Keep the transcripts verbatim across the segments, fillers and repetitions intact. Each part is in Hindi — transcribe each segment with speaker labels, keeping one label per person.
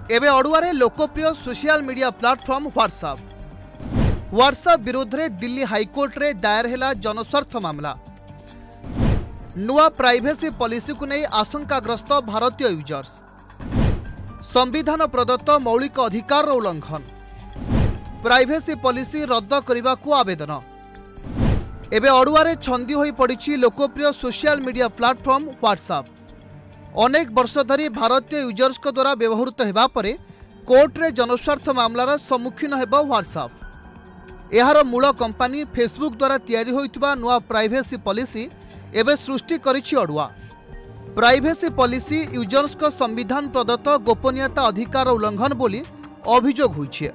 Speaker 1: एबे अड़ुआरे लोकप्रिय social media platform WhatsApp WhatsApp विरोध में दिल्ली हाईकोर्ट रे दायर हैला जनस्वार्थ मामला। नुआ प्राइवेसी पॉलिसी को नहीं आशंकाग्रस्त भारतीय यूजर्स। संविधान प्रदत्त मौलिक अधिकार उल्लंघन। प्राइवेसी पॉलिसी रद्द करने को आवेदन। एबे अड़ुआरे छंदी होई पड़ी लोकप्रिय सोशल मीडिया प्लाटफॉर्म व्हाट्सएप। अनेक वर्ष धरी भारतीय यूजर्स को द्वारा व्यवहृत होगा परे कोर्ट रे जनस्वार्थ मामलार सम्मुखीन हेबो व्हाट्सएप। एहार मूल कंपनी फेसबुक द्वारा तैयारी होइतबा नुआ प्राइवेसी पॉलिसी एबे सृष्टि करिछि अड़ुआ। प्राइवेसी पॉलिसी यूजर्स को संविधान प्रदत्त गोपनीयता अधिकार उल्लंघन बोली अभियोग होइछि।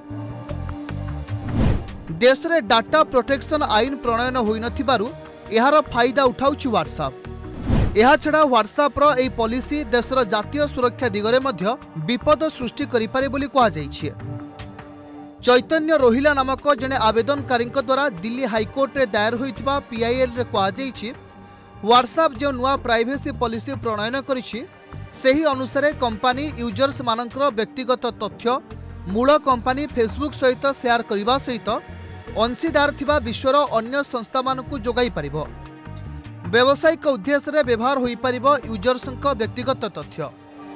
Speaker 1: देश रे डाटा प्रोटेक्शन आईन प्रणयन होई नथिबारु एहार फायदा उठाउछि व्हाट्सएप। यह छड़ा व्हाट्सएप रो एई पॉलिसी देशर जातीय सुरक्षा दिगरे मध्य विपद सृष्टि करि पारे बोली कहा जाइछि। चैतन्य रोहिला नामक जने आवेदनकारी द्वारा दिल्ली हाईकोर्ट रे दायर होइतबा पीआईएल रे कहा जाइछि व्हाट्सएप जो नुआ प्राइवेसी पॉलिसी प्रणयन करिछि सेही अनुसार कंपनी यूजर्स मानकर व्यक्तिगत तथ्य मूल कंपनी फेसबुक सहित शेयर करने सहित अंशीदार थिबा विश्वर अन्य संस्था मानकु जोगाई पारिबो। व्यावसायिक उद्देश्य रे व्यवहार होई पारिबो यूजर्स व्यक्तिगत तथ्य।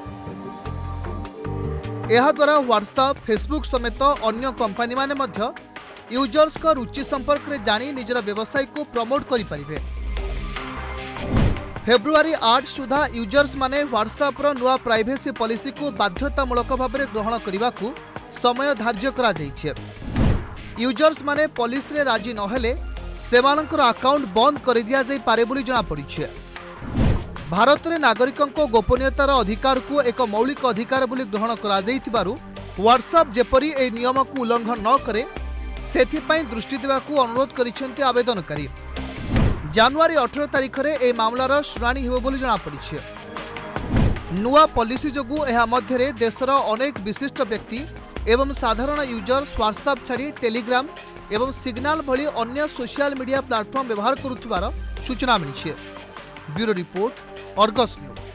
Speaker 1: यह द्वारा व्हाट्सएप फेसबुक समेत अन्य कंपनी माने मध्य यूजर्स को रुचि संपर्क रे जानी निजर व्यवसाय को प्रमोट करि परिबे। फेब्रुआरी आठ सुधा यूजर्स माने व्हाट्सएप रो नुआ प्राइवेसी पॉलिसी को बाध्यतामूलक भाव में ग्रहण करने को समय धार्य करा जाइछे। यूजर्स माने पॉलिसी रे राजी नहेले सेमानकर अकाउंट बंद कर दिया जाई पारे बोली जना पड़िछे। भारत रे नागरिकों को गोपनीयतार अधिकार को एक मौलिक अधिकार बोली ग्रहण करा जाइतिबारु व्हाट्सएप जेपरी ए नियम को उल्लंघन न करे सेथिपाई दृष्टि देवा को अनुरोध करिसेंती आवेदनकारी। जनवरी अठारह तारिख रे ए मामलार शुनानी हेबो बोली जना पड़िछे। नुआ पॉलिसी जोगु एहा मध्यरे देशर अनेक विशिष्ट व्यक्ति एवं साधारण यूजर्स व्हाट्सएप छाड़ी टेलीग्राम एवं सिग्नल भली अन्य सोशल मीडिया प्लेटफॉर्म व्यवहार करुथिबार सूचना मिली। Bureau report, Argus news.